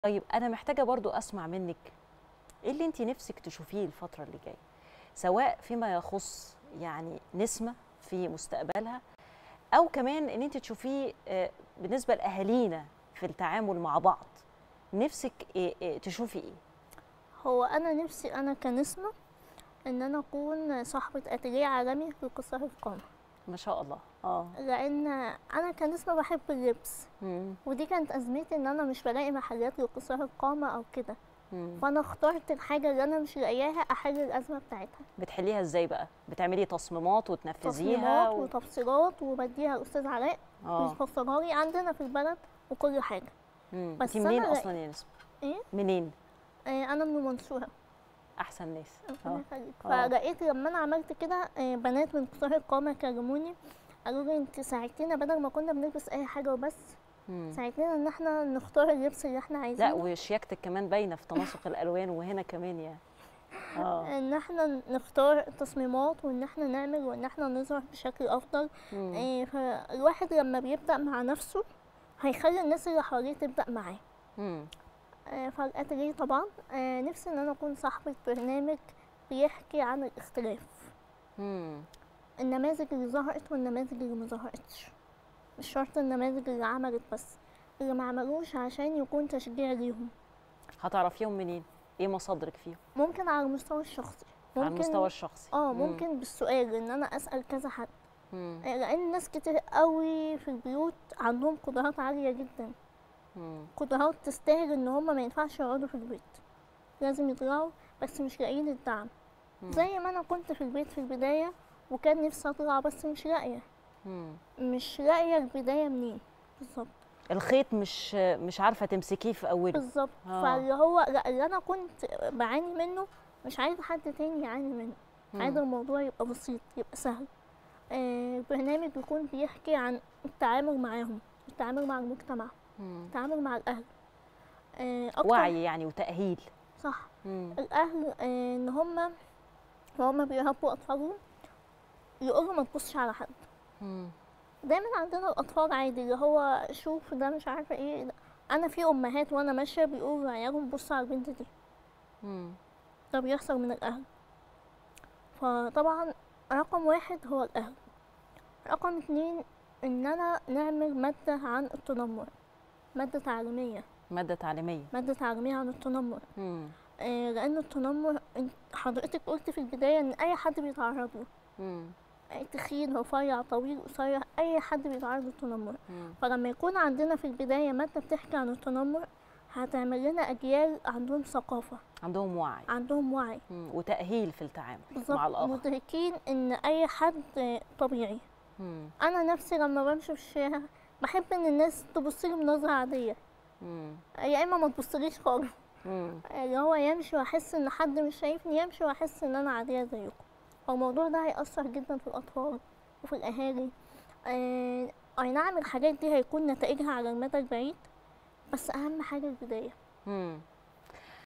طيب أنا محتاجة برضو أسمع منِّك إيه اللي أنتِ نِفْسِك تشوفيه الفترة اللي جاية، سواء فيما يخُص يعني نسمة في مستقبلها، أو كمان إن أنتِ تشوفيه بالنسبة لأهالينا في التعامل مع بعض، نِفْسِك تشوفي إيه؟ هو أنا نفسي أنا كنسمة إن أنا أكون صاحبة أتيليه عالمي لقصار القامة، ما شاء الله، لأن أنا كنسمة باحب اللبس، إمم، ودي كانت أزمتي إن أنا مش بالاقي محلات لقصار القامة أو كده، إمم، فأنا اخترت الحاجة اللي أنا مش لاقياها أحل الأزمة بتاعتها، بتحلّيها إزاي بقى؟ بتعملي تصميمات وتنفّذيها تصميمات وتفصيلات وباديها لأستاذ علاء آه، بيفصلها لي عندنا في البلد وكل حاجة، أنتِ بس منين أنا أصلًا يا نسمة؟ إيه؟ منين؟ أنا من المنصورة. أحسن ناس، ربنا يخليك. آه، فلقيت لما انا عملت كده بنات من قصار القامه كلموني قالوا لي انت ساعدتينا بدل ما كنا بنلبس اي حاجه وبس، إمم. ساعدتينا ان احنا نختار اللبس اللي احنا لأ عايزينه، وشياكتِك كمان باينة في تناسق الألوان وهنا كمان يعني، ان احنا نختار التصميمات وان احنا نعمل وان احنا نظهر بشكل افضل. إمم، فالواحد لما بيبدأ مع نفسه هيخلي الناس اللي حواليه تبدأ معاه. إمم، فالأتelier طبعا نفسي ان انا اكون صاحبة برنامج بيحكي عن الاختلاف، إمم، النماذج اللي ظهرت والنماذج اللي مظهرتش، مش شرط النماذج اللي عملت بس، اللي ما عملوش عشان يكون تشجيع ليهم. هتعرفيهم منين؟ إيه مصادرِك فيهم؟ ممكن على المستوى الشخصي، على المستوى ممكن الشخصي، ممكن بالسؤال ان انا اسال كذا حد، إمم، لان ناس كتير قوي في البيوت عندهم قدرات عاليه جدا، إمم، قدرات تستاهل ان هم ما ينفعش يقعدوا في البيت، لازم يطلعوا، بس مش لاقيين الدعم. إمم، زي ما انا كنت في البيت في البدايه وكان نفسي اطلع بس إمم، مش لاقيه البدايه منين بالظبط. الخيط مش عارفة تمسكيه في أوله، بالظبط. آه، فاللي هو لأ، اللي أنا كنت باعاني منه مش عايزة حد تاني يعاني منه، إمم، عايزة الموضوع يبقى بسيط، يبقى سهل. البرنامج بيكون بيحكي عن التعامل معاهم، التعامل مع المجتمع، إمم، التعامل مع الأهل. أكتر. وعي يعني وتأهيل، صح. إمم، الأهل إن هما بيربوا أطفالهم يقولوا ما تبصش على حد. إمم، دايما عندنا الأطفال عادي اللي هو شوف ده مش عارفة ايه ده. أنا في أمهات وأنا ماشية بيقولوا لعيالهم بص على البنت دي، إمم، ده بيحصل من الأهل. فطبعا رقم واحد هو الأهل، رقم اتنين إننا نعمل مادة عن التنمر، مادة تعليمية، مادة تعليمية، مادة تعليمية عن التنمر. إمم، لأن التنمر حضرتك قلت في البداية إن أي حد بيتعرض له، إمم، تخين رفيع طويل قصير أي حد بيتعرض للتنمر. إمم، فلما يكون عندنا في البداية مادة بتحكي عن التنمر هتعمل لنا أجيال عندهم ثقافة، عندهم وعي، عندهم وعي. وتأهيل في التعامل بالظبط، مع الآخر، مدركين إن أي حد طبيعي. إمم، انا نفسي لما بمشي في الشارع بحب ان الناس تبصلي بنظره عاديه، إمم، يا اما ما تبصليش خالص، إمم، اللي هو يمشي واحس ان حد مش شايفني، يمشي واحس ان انا عاديه زيكم. فالموضوع ده هيأثر جدا في الاطفال وفي الاهالي. اي نعم الحاجات دي هيكون نتائجها على المدى البعيد، بس اهم حاجه البدايه. إمم.